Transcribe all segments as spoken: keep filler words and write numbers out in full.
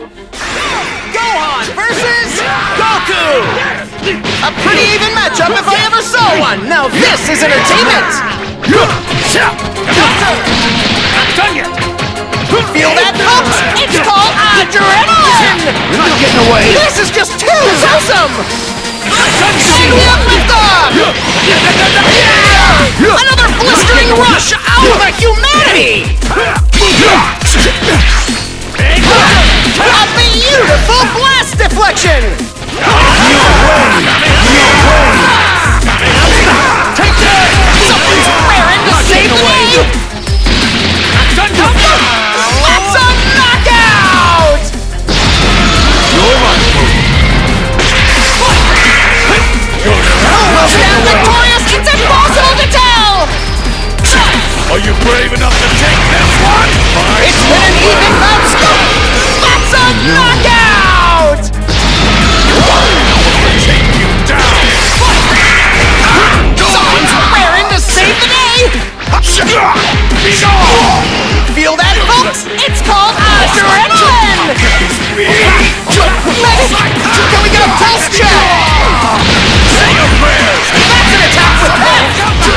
Gohan versus Goku! A pretty even matchup if I ever saw one! Now this is entertainment! Not done yet! Feel that, folks? It's called adrenaline! You're not getting away! This is just too awesome! And we have liftoff! Another blistering rush out of humanity! A beautiful blast deflection! Take that! Someone's raring to save the day! That's a knockout! Who will stand victorious? It's impossible to tell! Are you brave enough to take this one? It's been an even bout scoop! That's a knockout! Take you down! Someone's raring to save the day! Feel that, folks? It's called adrenaline! Medic! Can we get a pulse check? Say your prayers! That's an attack with heft!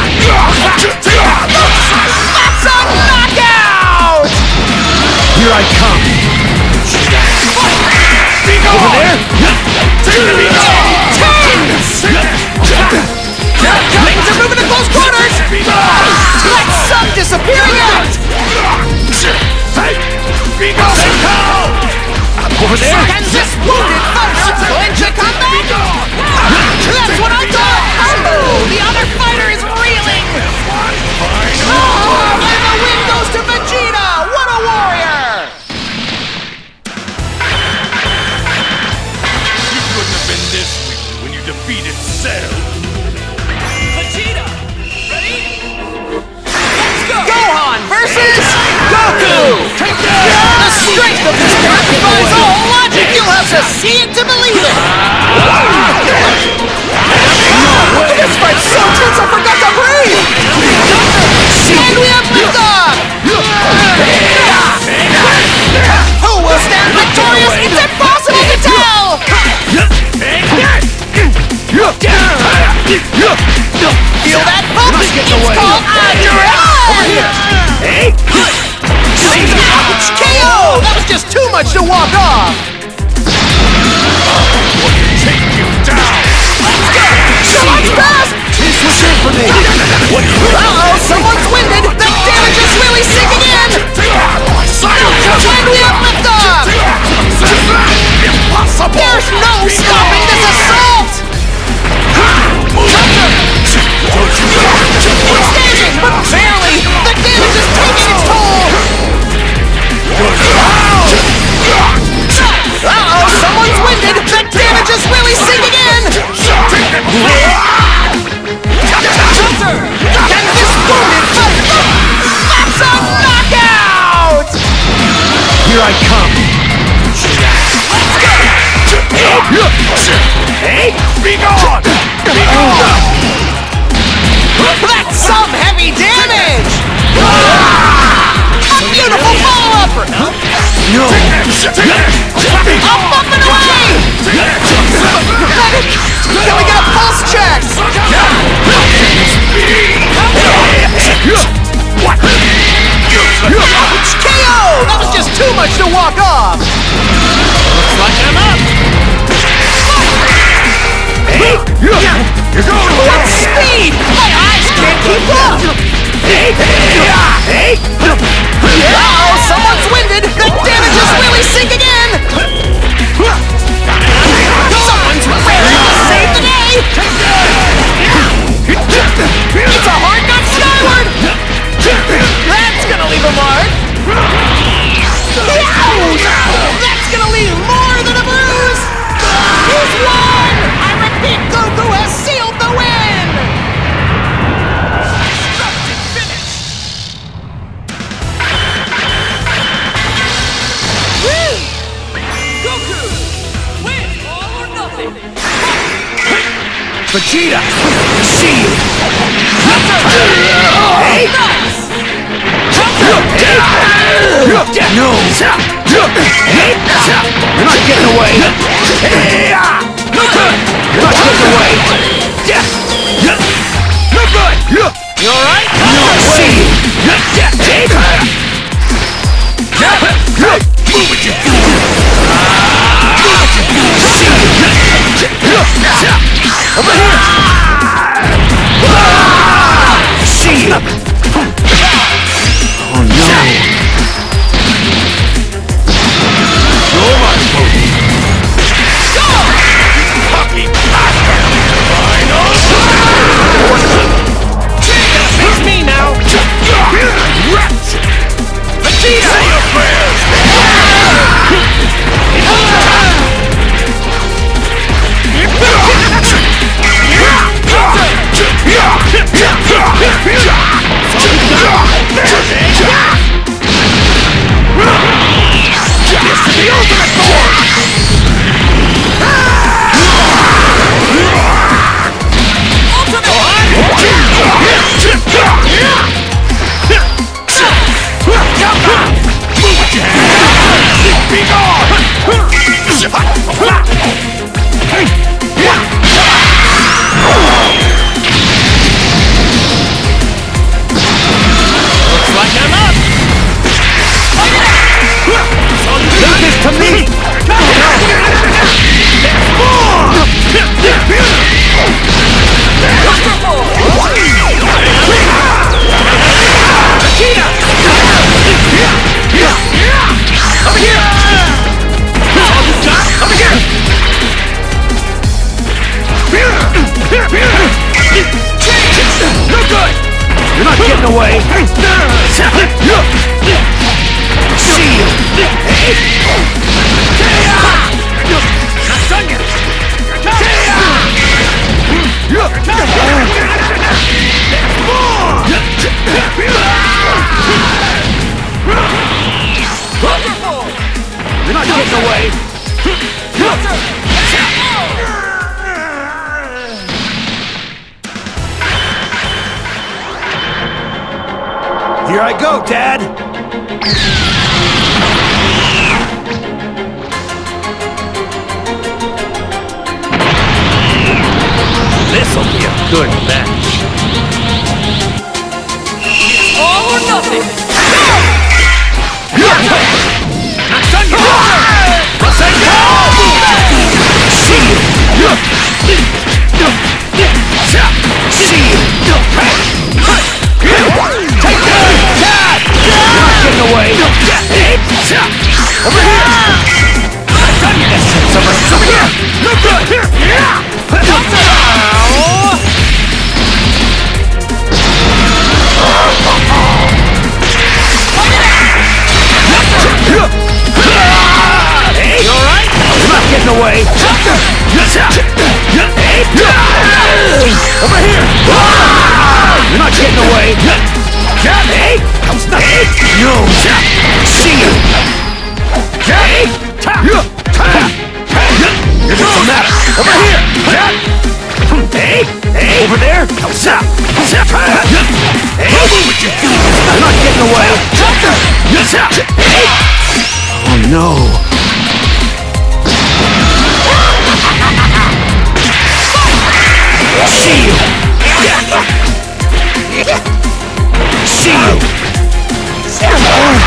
That's a knockout! Here I come! Over there! Take the beat! Things are moving to close quarters! Let's some disappearing act! Over there! Can this wounded fighter clinch a comeback? That's what I call combo! The other fighter is reeling! Oh, and the win goes to Vegeta! What a warrior! You couldn't have been this weak when you defeated Cell. Vegeta! Ready? Let's go! Gohan versus Goku! Take that! The strength of this pair defies all logic! You'll have to see it to believe it! This fight's so tense I forgot to breathe! And we have liftoff! Who will stand victorious? It's impossible to tell! Feel that, folks? It's called adrenaline! Ouch! K O! That was just too much to walk off! Take you down! So much fast! This was it for me! Uh-oh, someone's winded! The damage is really sinking in! And we have liftoff! Impossible! There's no stopping this assault! It's staging, but barely! The damage is taking its toll! Uh-oh, someone's winded! The damage is really sinking in! Can this wounded fighter... That's a knockout! Here I come! Hey! Be gone! Be gone! That's some heavy damage! A beautiful follow-up! No! I'm bumping away! Medic! Can we get a pulse check? Ouch! K O! That was just too much to walk off! Looks like I'm up! Hey! You're going to What speed! My eyes can't keep up! Hey! Hey! Uh-oh, someone's winded! The damage is really sinking in! Someone's raring to save the day! It's a hard nut skyward! That's gonna leave a mark! Ouch! That's gonna leave more than a bruise! He's won! I repeat, Goku has sealed the win! Destructive finish! Woo! Goku! Win all or nothing! Vegeta! See you! Hey! Nice! No! You're not getting away! No good! You're not getting away! No good! You alright? No way! Move it, you fool! Over here! See ya! Oh no! You're my booty! Go! Puppy bastard! Final! It's me now! Wretch! Vegeta! Say your prayers! This is the ultimate form! Be gone! Looks like I'm up! Leave this to me! Vegeta! Over here! Over here! No good! You're not getting away! See you! Not done yet! You're not getting away! Here I go, Dad! This'll be a good match. All or nothing! Not done yet! Let's say go! See you! See you! Take that! Dad! You're not getting away! Over here! Not done yet! Over here! No good! Hey, you alright? You're not getting away! Over here! You're not getting away! Hey! How's that? No! See you! Hey! Here's what's the matter! Over here! Hey! Hey! Over there! Hey! You're not getting away! Hey! Oh no! See you! See you!